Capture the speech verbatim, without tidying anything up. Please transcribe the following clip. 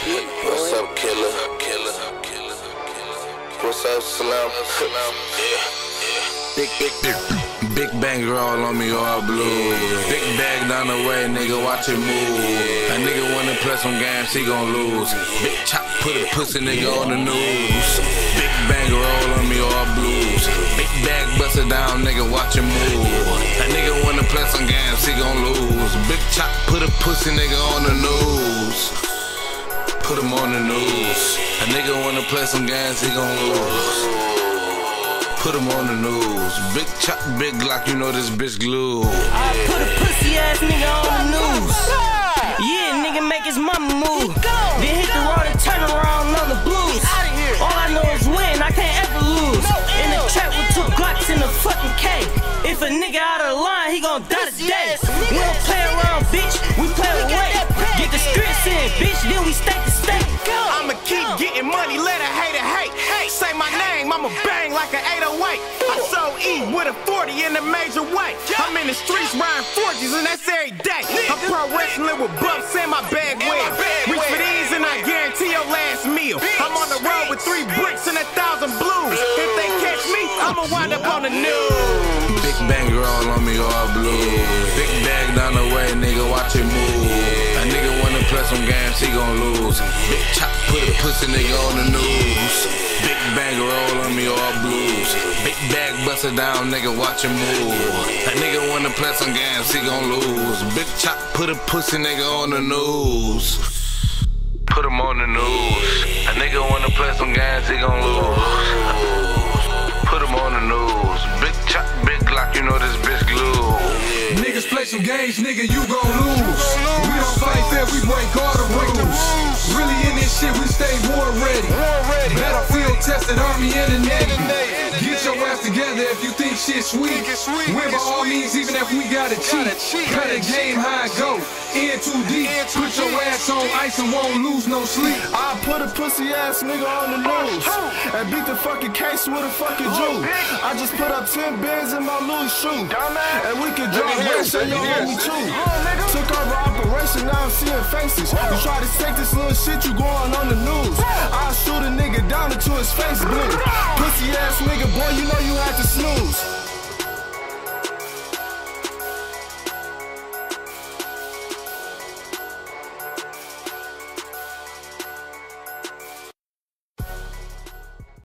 What's up, killer? Killer. Killer. What's up, Slam? Slam. Yeah. Big, big, big, big bang roll on me all blue. Big bag down the way, nigga, watch it move. A nigga wanna play some games, he gon' lose. Big chop, put a pussy nigga on the news. Big bang roll on me all blues. Big bag bust it down, nigga, watch it move. A nigga wanna play some games, he gon' lose. Big chop, put a pussy nigga on the news. Put him on the news. A nigga wanna play some games, he gon' lose. Put him on the news. Big chop, big Glock, you know this bitch glue. I put a pussy ass nigga on the news. Yeah, nigga make his mama move. Then hit the road and turn around on the blues. All I know is win, I can't ever lose. In the trap with two Glocks in the fucking cave. If a nigga out of the line, he gon' die today. We don't play around, bitch, we play away. Get the streets in, bitch, then we state to state. I'ma keep getting money, let a hater hate. Say my name, I'ma bang like an eight oh eight. I so E with a forty in a major way. I'm in the streets riding forties and that's every day. I'm pro wrestling with buffs in my bag well. Reach for these and I guarantee your last meal. I'm on the road with three bricks and a thousand blues. If they catch me, I'ma wind up on the news. Big bang roll on me all blue. Big bag down the way, nigga, watch it move. A nigga wanna play some games, he gon' lose. Big chop, put a pussy nigga on the news. Big bang roll on me all blues. Big bag bust it down, nigga, watch it move. A nigga wanna play some games, he gon' lose. Big chop, put a pussy nigga on the news. Put him on the news. A nigga wanna play some games, he gon' lose. Put him on the news. Big chop, big Glock, you know this bitch glue. Niggas play some games, nigga, you gon' lose. We don't fight fair, we break all the rules. Really in this shit, we stay war ready. Battlefield tested, army in the navy. Get your ass together if you think shit sweet. Win by all means, even if we gotta cheat. Cut a game how it go, in too deep. Put your ass on ice and won't lose no sleep. I put a pussy ass nigga on the news and beat the fucking case with a fucking Jew. I just put up ten bands in my Louis shoe, and we can drop rich and you owe me too. Took over operation, now I'm seeing faces. You try to take this little shit, you going on the news. I'll shoot a nigga down until his face blue. Pussy ass nigga, boy, you know you had to snooze.